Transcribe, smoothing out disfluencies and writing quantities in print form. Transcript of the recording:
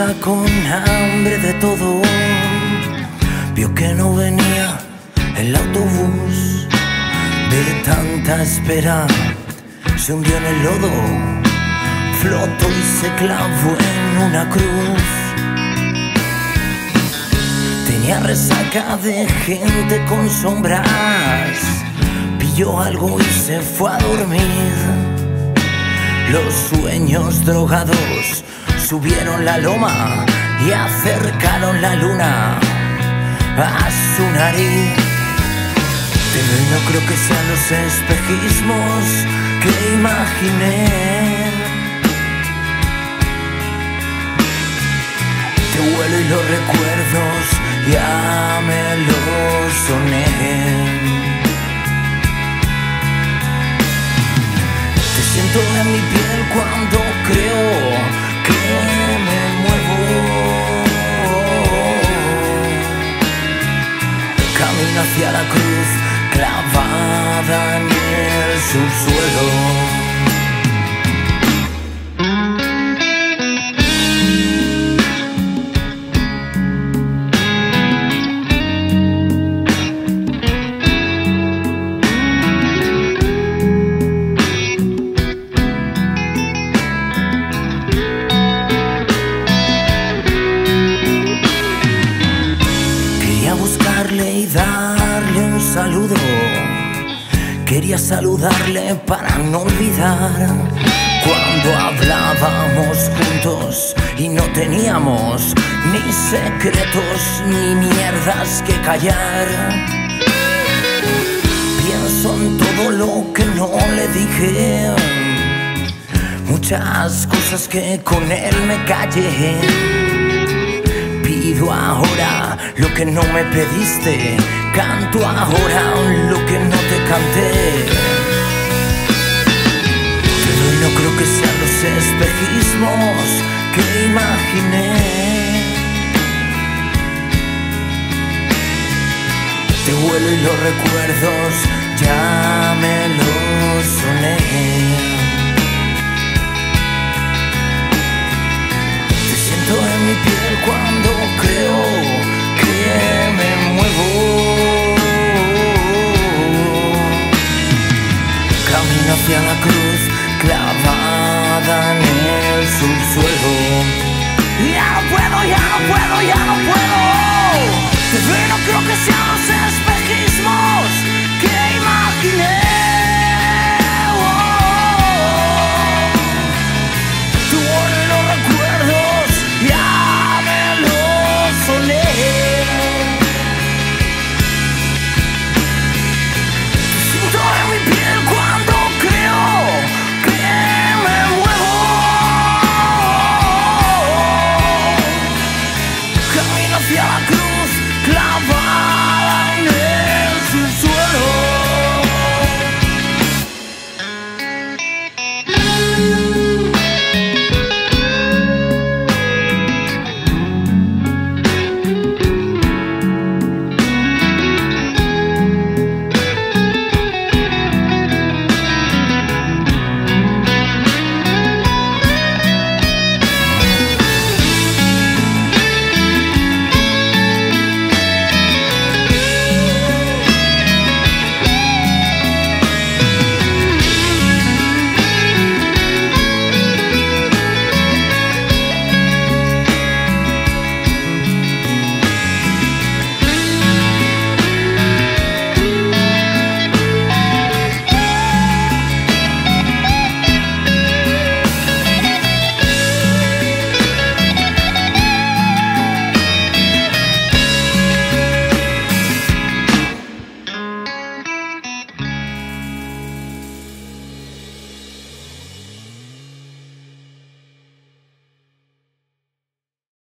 iba con hambre de todo, vio que no venía el autobús. De tanta espera se hundió en el lodo, flotó y se clavó en una cruz. Tenía resaca de gente con sombras, pilló algo y se fue a dormir. Los sueños drogados subieron la loma y acercaron la luna a su nariz. Pero no creo que sean los espejismos que imaginé. Te huelo y los recuerdos ya me los soné. Te siento en mi piel cuando creo que me muevo. Camino hacia la cruz clavada en el subsuelo. Y darle un saludo, quería saludarle para no olvidar cuando hablábamos juntos y no teníamos ni secretos ni mierdas que callar. Pienso en todo lo que no le dije, muchas cosas que con él me callé. Pido ahora lo que no me pediste, canto ahora lo que no te canté. Pero no creo que sean los espejismos que imaginé. Te huelo y los recuerdos ya me los soné. En mi piel cuando creo